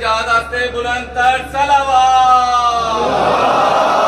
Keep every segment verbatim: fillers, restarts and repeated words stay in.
जिहाद आस्ते बुलंद तर सलावत।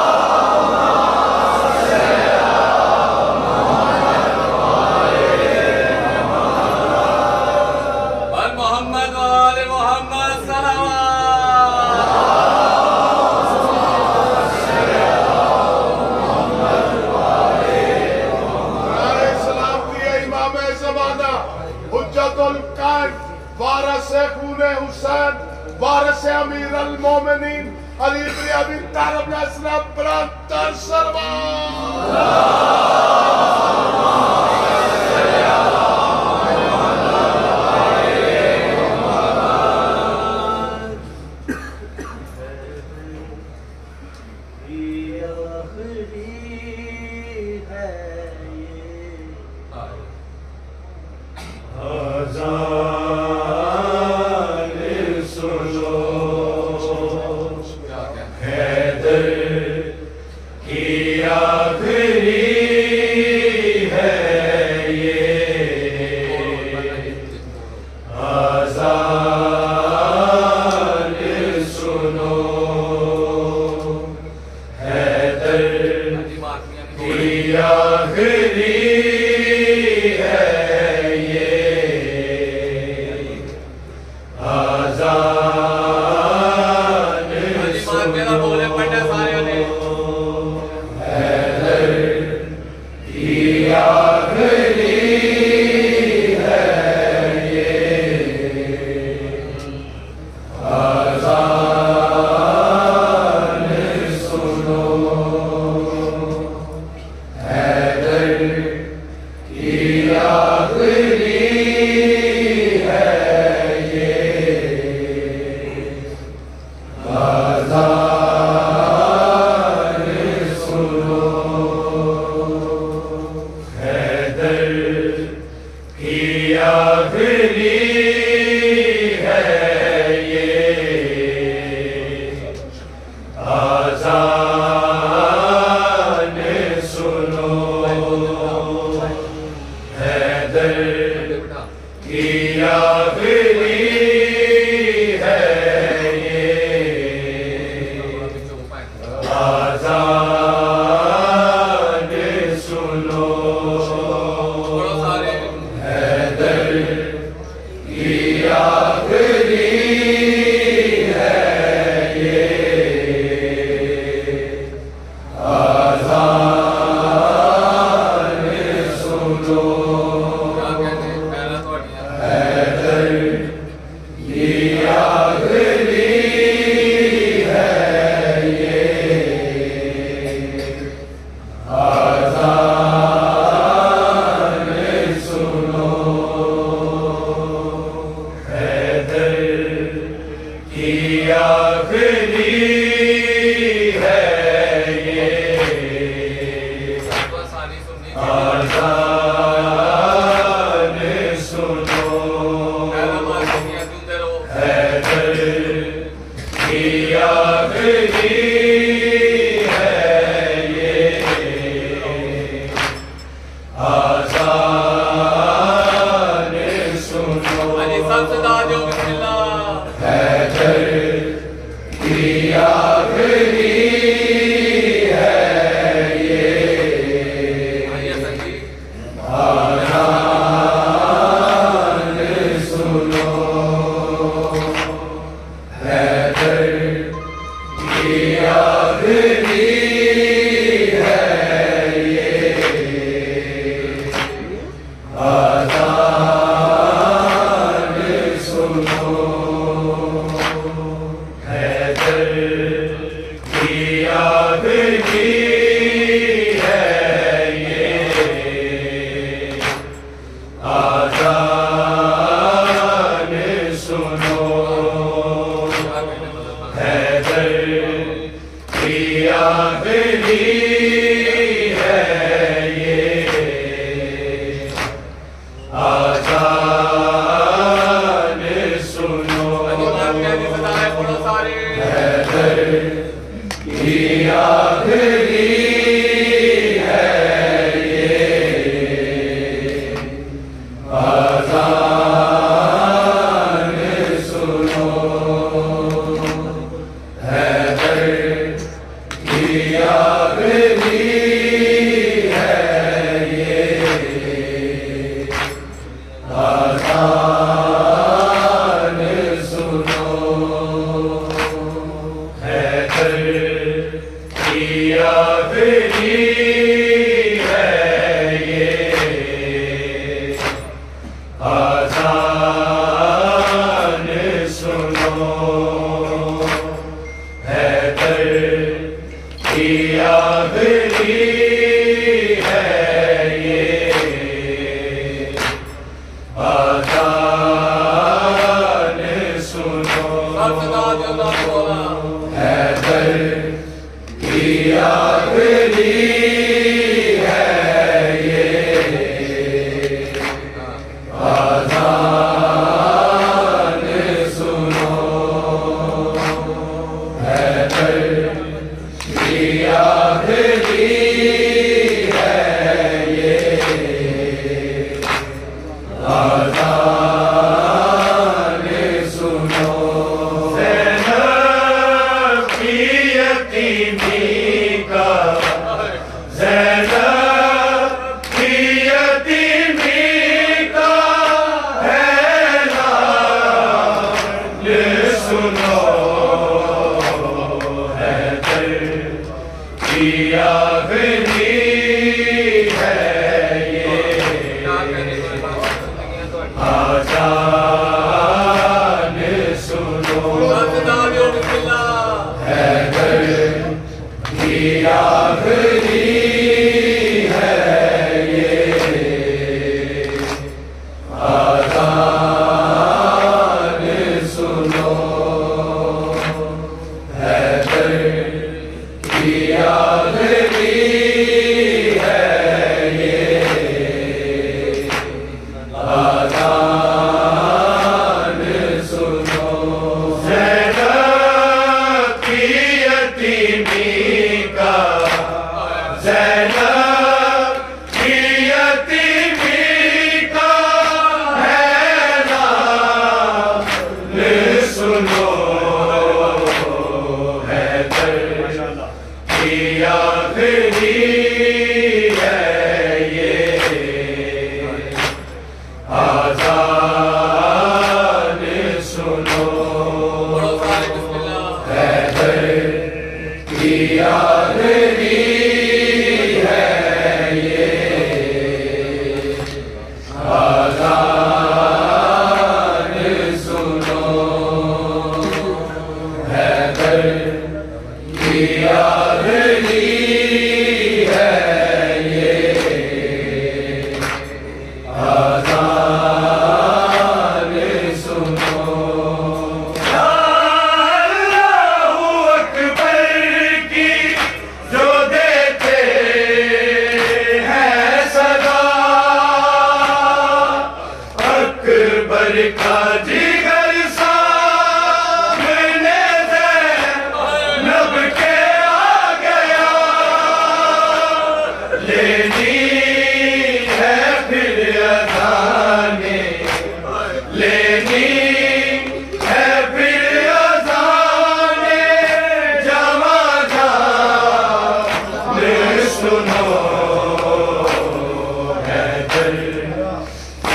वारिस अमीर अल मोमिनीन अली इब्न अबी तालिब अलैहिस्सलाम बरतर हैदर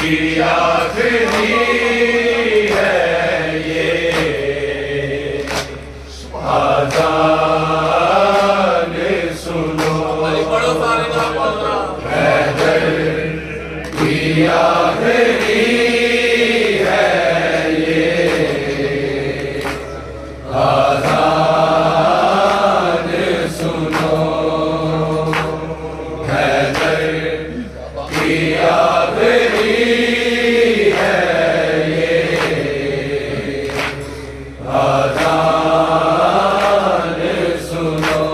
की आखिरी है ये आज़ान सुनो, हैदर की आखिरी है ये आज़ान सुनो, हैदर की आखिरी है ये आज़ान सुनो।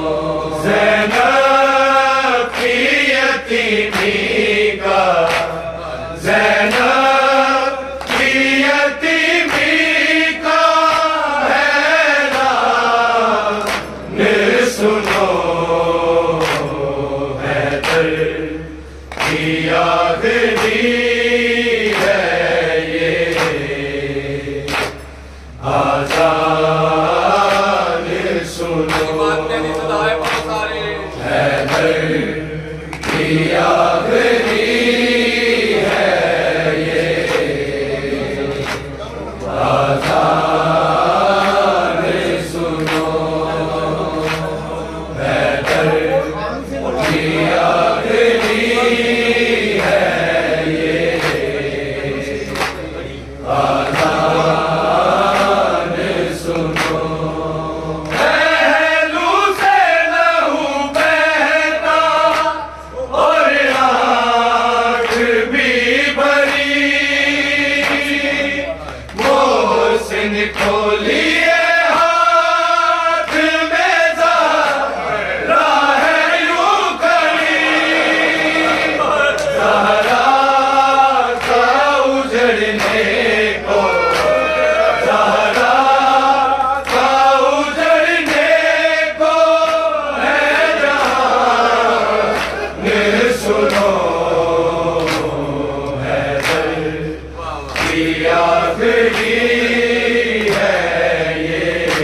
ज़ैनब की यतीमी का, ज़ैनब की यतीमी का ऐलान सुनो, हैदर की आखिरी है ये आज़ान सुनो, हैदर की आखिरी है ये आज़ान सुनो, हैदर की आखिरी है ये आज़ान सुनो। पहलू से लहू बहता और आँख भी भरी, मोहसिन खोलिए हाथ में ज़हरा है यूं खड़ी, ज़हरा का उजड़ने को, ज़हरा का उजड़ने को है जहान सुनो, हैदर की आखिरी है ये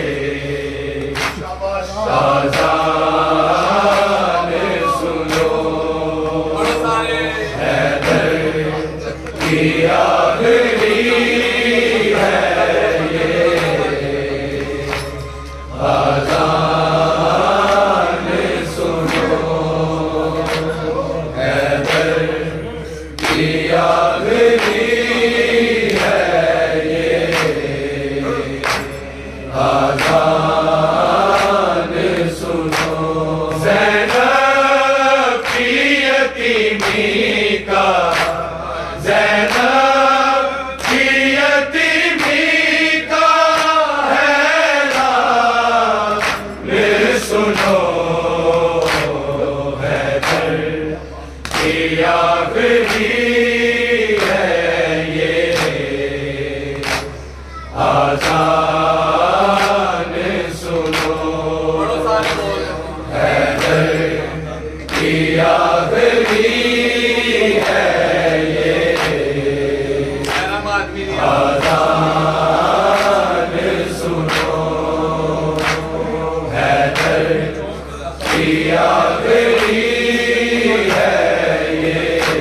आज़ान सुनो, हैदर की आखिरी है ये आज़ान सुनो, हैदर की आखिरी है ये आज़ान सुनो। ज़ैनब की यतीमी का, ज़ैनब की यतीमी का ऐलान सुनो, हैदर की आखिरी है ये आज़ान सुनो, हैदर की आखिरी है ये आज़ान सुनो, हैदर की आखिरी है ये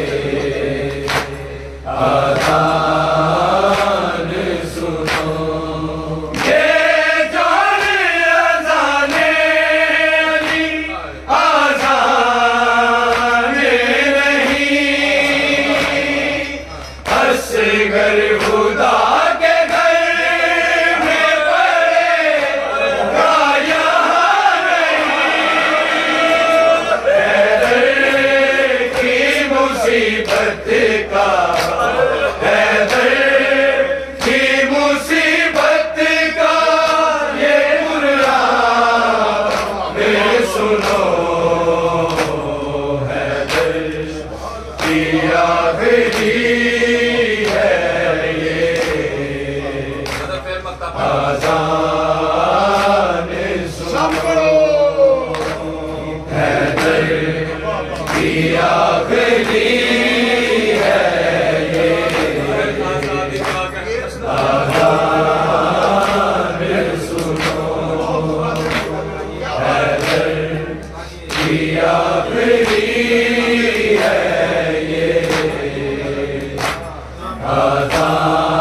आज़ान सुनो। ये जान अज़ाने अली आज़ान नहीं, असगर खुदा के घर में पड़ेगा यहाँ नहीं, हैदर की मुसीबत का Adar